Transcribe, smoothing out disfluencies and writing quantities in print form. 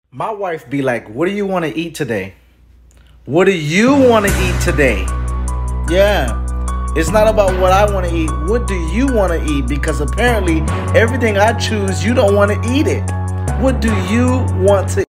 My wife be like, what do you want to eat today? What do you want to eat today? Yeah. It's not about what I want to eat. What do you want to eat? Because apparently everything I choose, you don't want to eat it. What do you want to